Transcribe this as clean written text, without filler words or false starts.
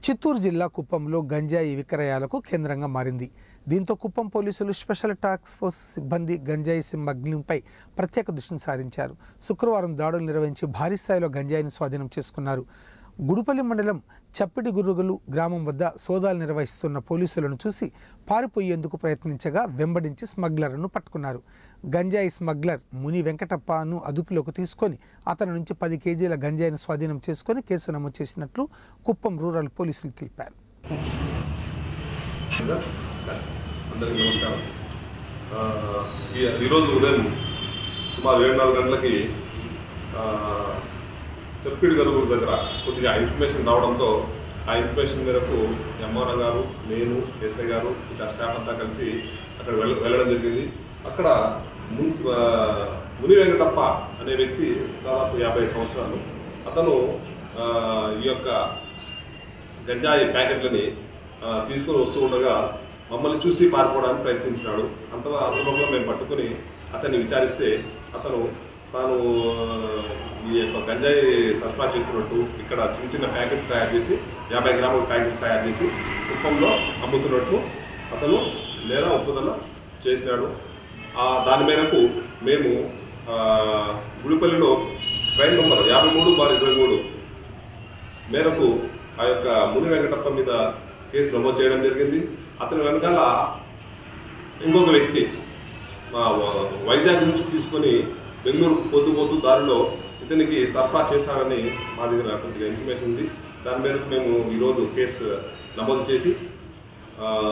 చిత్తూరు జిల్లా కుప్పంలో గంజాయి విక్రయాలకు కేంద్రంగా మారింది. దీంతో కుప్పం పోలీసులు స్పెషల్ టాస్క్ ఫోర్స్ సిబ్బంది గంజాయి స్మగ్లింగ్పై ప్రత్యేక దృష్టిని సారించారు. శుక్రవారం దాడులు నిర్వహించి భారీ స్థాయిలో గంజాయిని స్వాధీనం చేసుకున్నారు. గుడిపల్లి మండలం చప్పిడి గురుగులు గ్రామం వద్ద సోదాలు నిర్వహిస్తున్న పోలీసులను చూసి పారిపోయేందుకు ప్రయత్నించగా వెంబడించి స్మగ్లర్ను పట్టుకున్నారు. గంజాయి స్మగ్లర్ ముని వెంకటప్పను అదుపులోకి తీసుకొని అతని నుంచి 10 కేజీల గంజాయిని స్వాధీనం చేసుకొని కేసు నమోదు చేసినట్లు కుప్పం రూరల్ పోలీసులు తెలిపారు. అందరికీ నమస్కారం. ఈరోజు ఉదయం సుమారు 7:30 గంటలకి చప్పిడి గరుగుల దగ్గర కొద్దిగా ఇన్ఫర్మేషన్ రావడంతో ఆ ఇన్ఫర్మేషన్ మేరకు ఎంఆర్ఓ గారు, నేను, ఎస్ఐ గారు ఇంకా స్టాఫ్ అంతా కలిసి అక్కడ వెళ్ళడం జరిగింది. అక్కడ ముని వెంకటప్ప అనే వ్యక్తి దాదాపు 50 సంవత్సరాలు. అతను ఈ యొక్క గంజాయి ప్యాకెట్లని తీసుకొని వస్తూ ఉండగా మమ్మల్ని చూసి పారిపోవడానికి ప్రయత్నించినాడు. అంతలోపల మేము పట్టుకుని అతన్ని విచారిస్తే అతను తాను ఈ యొక్క గంజాయి సరఫరా చేస్తున్నట్టు ఇక్కడ చిన్న చిన్న ప్యాకెట్ తయారు చేసి 50 గ్రాముల ప్యాకెట్ తయారు చేసి కుప్పంలో అమ్ముతున్నట్టు అతను నేర ఒప్పుదల చేసినాడు. దాని మేరకు మేము గుడిపల్లిలో ట్రైన్ నంబర్ 53/23 మేరకు ఆ యొక్క ముని వెంకటప్ప మీద కేసు నమోదు చేయడం జరిగింది. అతని వెనకాల ఇంకొక వ్యక్తి వైజాగ్ నుంచి తీసుకొని బెంగళూరు పోతూ దారిలో ఇతనికి సరఫరా చేశారని మా దగ్గర కొద్దిగా ఇన్ఫర్మేషన్ ఉంది. దాని మేరకు మేము ఈరోజు కేసు నమోదు చేసి